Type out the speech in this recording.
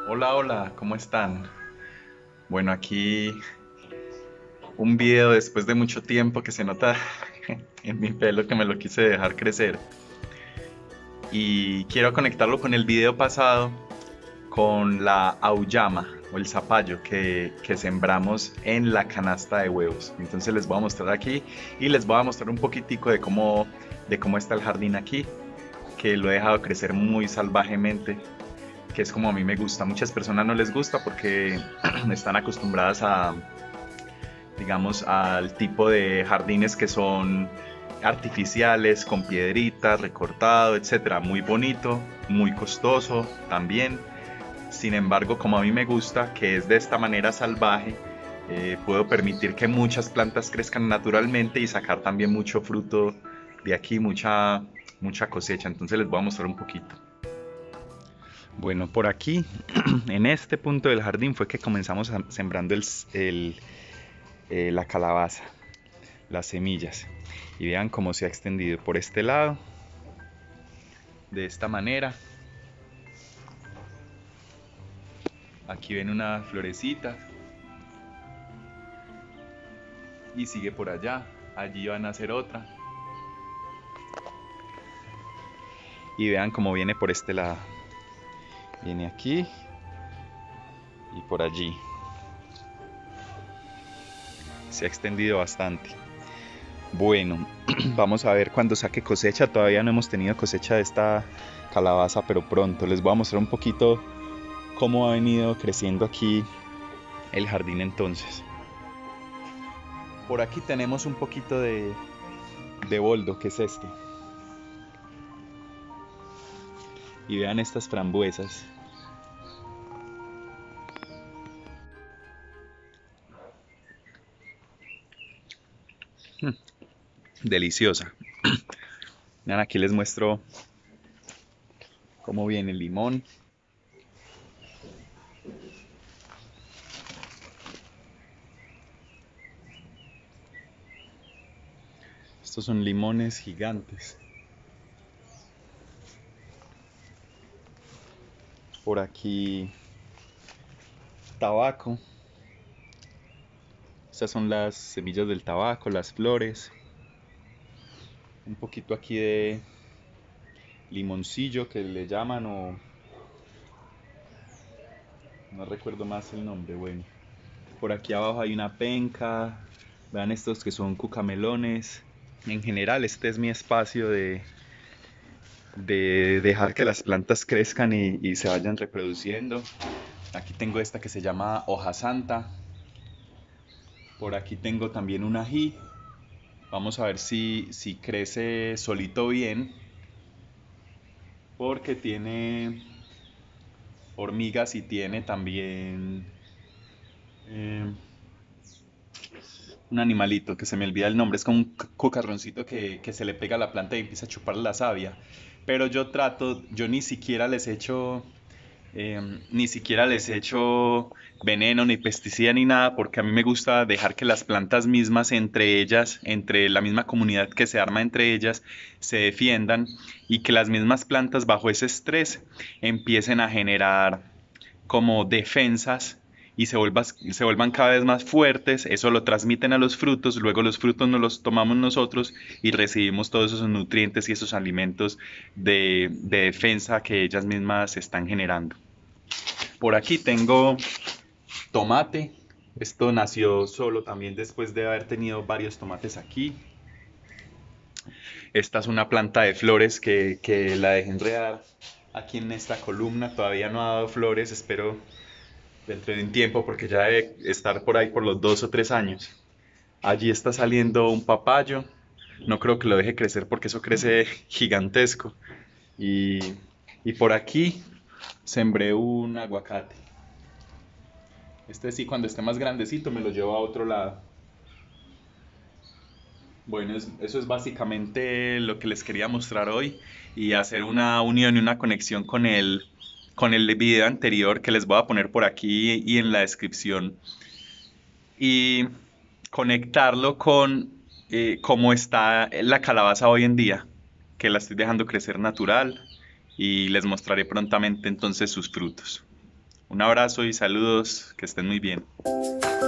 Hola, hola, ¿cómo están? Bueno, aquí un video después de mucho tiempo que se nota en mi pelo que me lo quise dejar crecer. Y quiero conectarlo con el video pasado, con la auyama o el zapallo que sembramos en la canasta de huevos. Entonces les voy a mostrar aquí y les voy a mostrar un poquitico de cómo está el jardín aquí, que lo he dejado crecer muy salvajemente, que es como a mí me gusta. Muchas personas no les gusta porque están acostumbradas digamos, al tipo de jardines que son artificiales, con piedritas, recortado, etcétera. Muy bonito, muy costoso también. Sin embargo, como a mí me gusta, que es de esta manera salvaje, puedo permitir que muchas plantas crezcan naturalmente y sacar también mucho fruto de aquí, mucha cosecha. Entonces les voy a mostrar un poquito. Bueno, por aquí, en este punto del jardín fue que comenzamos sembrando la calabaza, las semillas. Y vean cómo se ha extendido por este lado, de esta manera. Aquí ven una florecita y sigue por allá. Allí van a hacer otra. Y vean cómo viene por este lado. Viene aquí y por allí. Se ha extendido bastante. Bueno, vamos a ver cuando saque cosecha. Todavía no hemos tenido cosecha de esta calabaza, pero pronto les voy a mostrar un poquito cómo ha venido creciendo aquí el jardín entonces. Por aquí tenemos un poquito de boldo, que es este. Y vean estas frambuesas. Deliciosa. Vean, aquí les muestro cómo viene el limón. Estos son limones gigantes. Por aquí tabaco. Estas son las semillas del tabaco, las flores. Un poquito aquí de limoncillo que le llaman o no recuerdo más el nombre. Bueno, por aquí abajo hay una penca. Vean estos que son cucamelones. En general este es mi espacio de dejar que las plantas crezcan y se vayan reproduciendo. Aquí tengo esta que se llama hoja santa. Por aquí tengo también un ají. Vamos a ver si crece solito bien. Porque tiene hormigas y tiene también eh, un animalito que se me olvida el nombre. Es como un cucarroncito que se le pega a la planta y empieza a chupar la savia. Pero yo ni siquiera les echo veneno, ni pesticida, ni nada, porque a mí me gusta dejar que las plantas mismas, entre ellas, entre la misma comunidad que se arma entre ellas, se defiendan y que las mismas plantas bajo ese estrés empiecen a generar como defensas y se vuelvan cada vez más fuertes, eso lo transmiten a los frutos, luego los frutos nos los tomamos nosotros y recibimos todos esos nutrientes y esos alimentos de defensa que ellas mismas están generando. Por aquí tengo tomate. Esto nació solo también después de haber tenido varios tomates aquí. Esta es una planta de flores que la dejé enredar aquí en esta columna. Todavía no ha dado flores. Espero dentro de un tiempo porque ya debe estar por ahí por los 2 o 3 años. Allí está saliendo un papayo. No creo que lo deje crecer porque eso crece gigantesco. Y, y por aquí sembré un aguacate. Este sí, cuando esté más grandecito me lo llevo a otro lado. Bueno, eso es básicamente lo que les quería mostrar hoy y hacer una unión y una conexión con el video anterior que les voy a poner por aquí y en la descripción y conectarlo con cómo está la calabaza hoy en día, que la estoy dejando crecer natural y les mostraré prontamente entonces sus frutos. Un abrazo y saludos, que estén muy bien.